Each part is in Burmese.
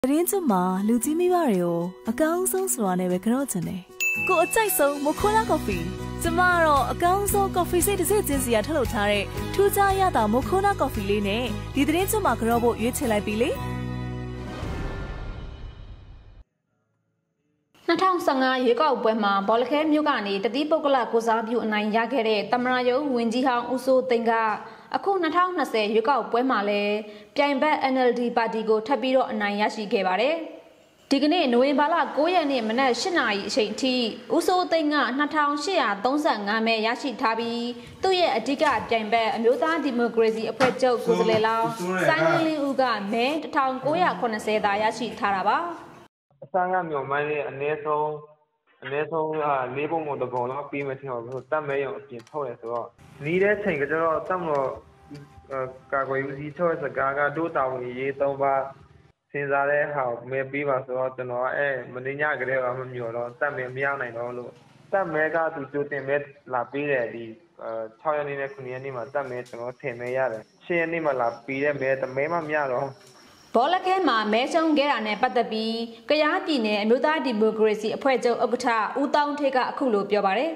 ရင်းကျမလူကြီးမိဘတွေကိုအကောင်းဆုံးဆိုတာနဲ့ပဲကြော့ချင်တယ်။ကိုအကြိုက်ဆုံးမိုခိုလာကော်ဖီကျမကတော့အကောင်းဆုံးကော်ဖီစိတ်တစ်စိတ်ချင်းစီကထုတ်လုပ်ထားတဲ့ထူးခြားရတာမိုခိုလာကော်ဖီလေးနဲ့ဒီသတင်းကျမကြော့ဖို့ရွေးချယ်လိုက်ပြီလေ။ 2015ရွေးကောက်ပွဲမှာဘောလခဲမြို့ကနေတတိပုဂ္ဂလကိုစားပြုအနိုင်ရခဲ့တဲ့တမရယုံဝင်ကြီးဟောင်းဦးစိုးသိန်းကအခု2020ရွေးကောက်ပွဲမှာလည်းပြိုင်ဘက် NLD ပါတီကိုထပ်ပြီးတော့အနိုင်ရရှိခဲ့ပါတယ်။ဒီကနေ့နိုဝင်ဘာလ9ရက်နေ့မနက်8နာရီအချိန်ထိဦးစိုးသိန်းက2835မဲရရှိထားပြီးသူ့ရဲ့အဓိကပြိုင်ဘက်အမျိုးသားဒီမိုကရေစီအဖွဲ့ချုပ်ကိုယ်စားလှယ်လောင်းစိုင်းလင်းဦးကမဲ1980သာရရှိထားတာပါ။အစကမြို့မိုင်းလေးအနည်းဆုံး၄ပုံမို့တစ်ပုံလောက်ပြီးမှထင်ပါဘူး။တတ်မဲရုံအပြင်ထုတ်ရဆိုတော့နီးတဲ့ချိန်ကကျတော့တတ်မလို့ကာကွယ်ဦးစီးချုပ်စကားကတို့တာဝန်ရေး၃ပါးစဉ်းစားတဲ့ဟာမဲပြီးပါဆိုတော့ကျွန်တော်မင်းညကလေးကမမျိုးတော့တတ်မဲမရနိုင်တော့လို့တတ်မဲကသူကြိုတင်မဲလာပြီးတယ်ဒီ6ရက်နေ့နဲ့9ရက်နေ့မှာတတ်မဲကျွန်တော်ထင်မဲရတယ်10ရက်နေ့မှာလာပြီးတဲ့မဲတမဲမှမရတော့ဘောလခဲမှာမဲရှုံးခဲ့တာနဲ့ပတ်သက်ပြီးကယားပြည်နယ်အမျိုးသားဒီမိုကရေစီအဖွဲ့ချုပ်ဥက္ကဋ္ဌဦးတောင်းထေးကအခုလိုပြောပါတယ်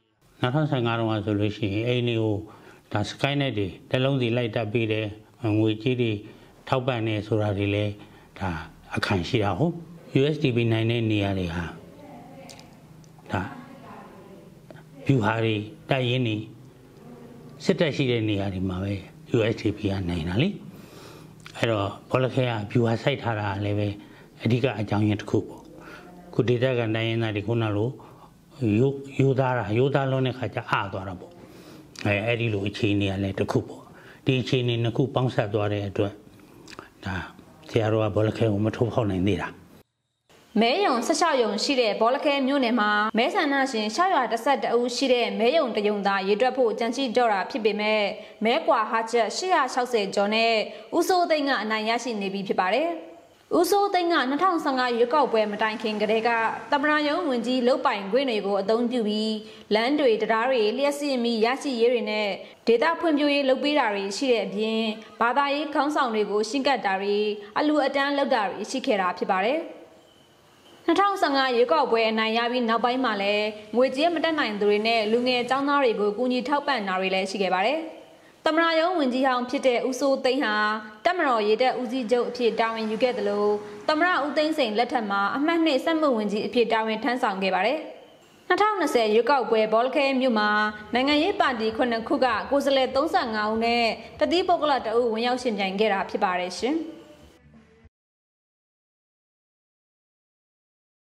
2015တုန်းကဆိုလို့ရှိရင်အဲ့ဒီကိုဒါ Skynet တွေတလုံးစီလိုက်တက်ပြီးတယ်ငွေကြေးတွေထောက်ပံ့နေဆိုတာတွေလည်းဒါအခန့်ရှိတာဟုတ် USDP နိုင်တဲ့နေရာတွေဟာဒါဖြူဟာတွေတိုက်ရင်နေစစ်တပ်ရှိတဲ့နေရာတွေမှာပဲ USDP ကနိုင်တာလေအဲ့တော့ဘောလခဲကဖြူဟာစိုက်ထားတာလည်းပဲအဓိကအကြောင်းရင်းတစ်ခုပေါ့ခုဒေတာကန်တိုင်းရင်းသားတွေခုနလိုရိုးသားလုံးတဲ့ခါကျအားသွားတာပေါ့အဲ့ဒီလိုအခြေအနေကလည်းတစ်ခုပေါ့ဒီအခြေအနေနှစ်ခုပေါင်းဆက်သွားတဲ့အတွက်ဒါဆရာတော်ကဘောလခဲကိုမထိုးဖောက်နိုင်သေးတာမဲယုံ16ယုံရှိတဲ့ဘောလခဲမြို့နယ်မှာမဲဆန္ဒရှင်612ဦးရှိတဲ့မဲယုံတယုံသားရေတွက်ဖို့ကြံရှိတော့တာဖြစ်ပေမဲ့မဲကွာဟာချက်860ကျော်နဲ့ဦးစိုးသိန်းကအနိုင်ရရှိနေပြီဖြစ်ပါတယ်ဦးစိုးသိန်းက2015ရွေးကောက်ပွဲမတိုင်ခင်ကတည်းကတမရယုံဝင်ကြီးလုတ်ပိုင်ခွင့်တွေကိုအသုံးပြုပြီးလမ်းတွေတရားတွေလျှက်စီမီရရှိရေးတွေနဲ့ဒေတာဖွံ့ဖြိုးရေးလုပ်ပေးတာတွေရှိတဲ့အပြင်ဘာသာရေးခေါင်းဆောင်တွေကိုရှင်းကပ်တာတွေအလူအတန်းလုပ်တာတွေရှိခဲ့တာဖြစ်ပါတယ်2015ရွေးကောက်ပွဲအနိုင်ရပြီးနောက်ပိုင်းမှာလည်းငွေကြေးမတက်နိုင်သူတွေနဲ့လူငယ်ចောင်းသားတွေကိုကူညီထောက်ပံ့တာတွေလည်းရှိခဲ့ပါတယ်တမရယုံဝင်ကြီးဟောင်းဖြစ်တဲ့ဦးစိုးသိန်းဟာတက်မတော်ရေးတဲ့ဦးစီးချုပ်အဖြစ်တာဝန်ယူခဲ့တယ်လို့တမရဦးသိန်းစိန်လက်ထက်မှာအမှတ်2စက်မှုဝင်ကြီးအဖြစ်တာဝန်ထမ်းဆောင်ခဲ့ပါတယ်2020ရွေးကောက်ပွဲဘောလခဲမြို့မှာနိုင်ငံရေးပါတီ9ခုကကိုယ်စားလှယ်35ဦးနဲ့တတိပုဂ္ဂလတအုပ်ဝင်ရောက်ရှင်ပြိုင်ခဲ့တာဖြစ်ပါတယ်ရှင်။